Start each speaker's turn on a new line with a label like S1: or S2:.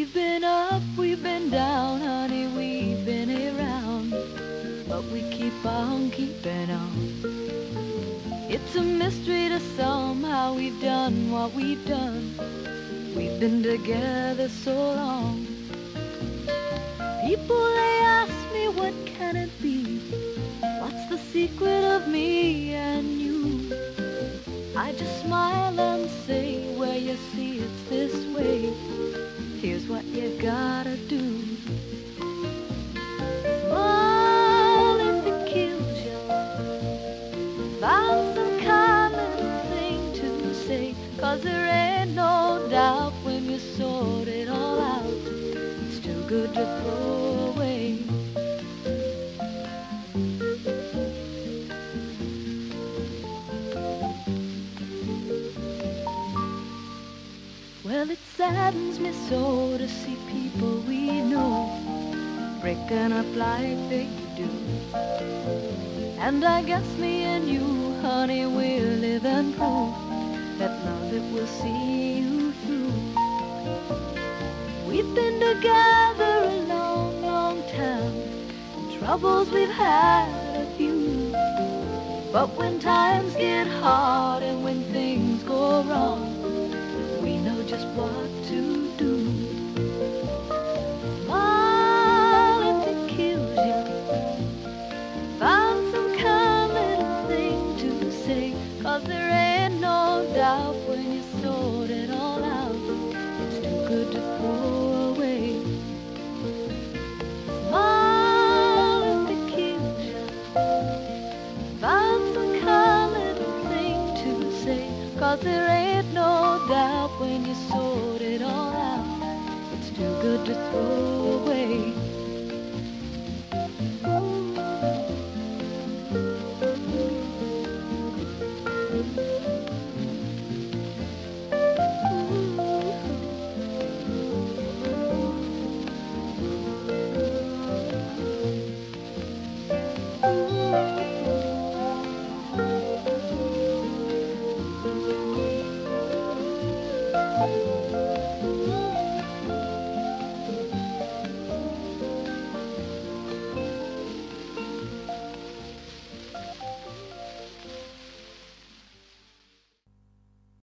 S1: We've been up, we've been down, honey, we've been around, but we keep on keeping on. It's a mystery to some how we've done what we've done. We've been together so long. People, they ask me, what can it be? What's the secret of me and you? I just smile and say, well, you see, it's this way. Here's what you gotta do. Smile if it kills you. Find some kind little thing to say, 'cause there ain't no doubt when you sort it all out, it's too good to throw away. Well, it saddens me so to see people we know breaking up like they do. And I guess me and you, honey, we're living proof that love, it will see you through. We've been together a long, long time, and troubles we've had a few. But when times get hard and when things go wrong, we know just what to do. Smile if it kills you. Find some kind little thing to say, 'cause there ain't no doubt when you sort it all out, it's too good to throw away. Smile if it kills you. Find some kind little thing to say, 'cause there ain't no doubt when you sort it all out, it's too good to throw away. Ooh.